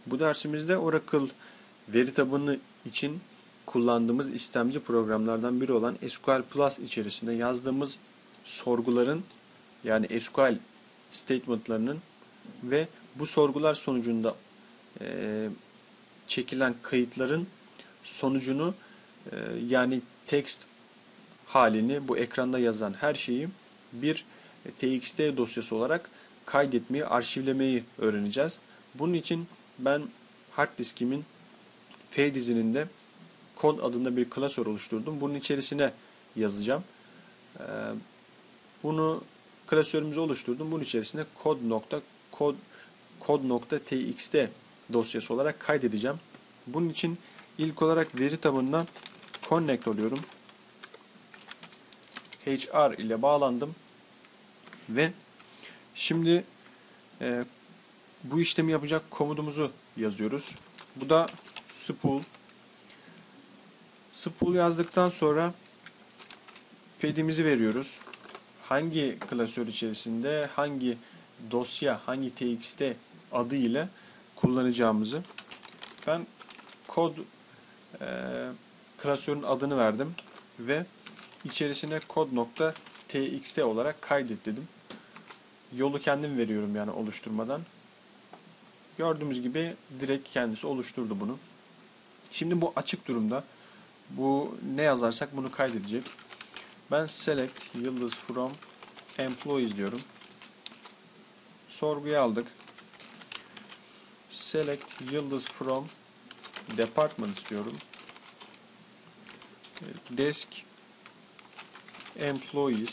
Bu dersimizde Oracle veri tabanı için kullandığımız istemci programlardan biri olan SQL Plus içerisinde yazdığımız sorguların, yani SQL statement'larının ve bu sorgular sonucunda çekilen kayıtların sonucunu, yani text halini, bu ekranda yazan her şeyi bir txt dosyası olarak kaydetmeyi, arşivlemeyi öğreneceğiz. Bunun için ben hard diskimin F dizininde kod adında bir klasör oluşturdum. Bunun içerisine yazacağım. Bunu klasörümüzü oluşturdum. Bunun içerisine kod.txt dosyası olarak kaydedeceğim. Bunun için ilk olarak veri tabanına connect oluyorum. HR ile bağlandım ve şimdi bu işlemi yapacak komutumuzu yazıyoruz. Bu da spool. Spool yazdıktan sonra pedimizi veriyoruz. Hangi klasör içerisinde hangi dosya, hangi txt adı ile kullanacağımızı. Ben kod klasörün adını verdim ve içerisine kod.txt olarak kaydet dedim. Yolu kendim veriyorum, yani oluşturmadan. Gördüğümüz gibi direkt kendisi oluşturdu bunu. Şimdi bu açık durumda. Bu ne yazarsak bunu kaydedecek. Ben select yıldız from employees diyorum. Sorguya aldık. Select yıldız from department diyorum. Desk employees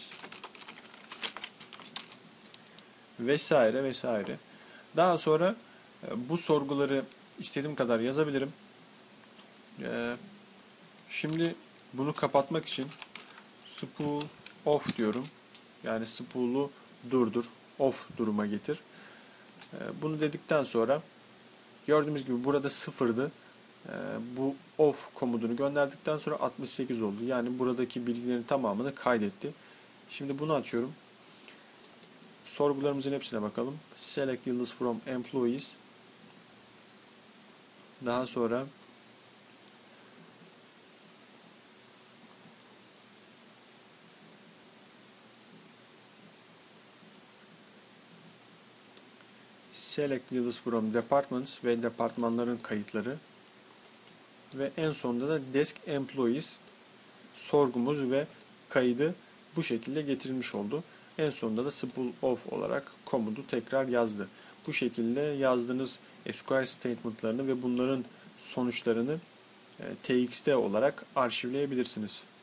vesaire vesaire. Daha sonra bu sorguları istediğim kadar yazabilirim. Şimdi bunu kapatmak için spool off diyorum. Yani spool'u durdur, off duruma getir. Bunu dedikten sonra gördüğümüz gibi burada sıfırdı. Bu off komutunu gönderdikten sonra 68 oldu. Yani buradaki bilgilerin tamamını kaydetti. Şimdi bunu açıyorum. Sorgularımızın hepsine bakalım. Select yıldız from employees. Daha sonra select yıldız from departments ve departmanların kayıtları. Ve en sonunda da desk employees sorgumuz ve kaydı bu şekilde getirilmiş oldu. En sonunda da spool off olarak komutu tekrar yazdı. Bu şekilde yazdığınız SQL statement'larını ve bunların sonuçlarını txt olarak arşivleyebilirsiniz.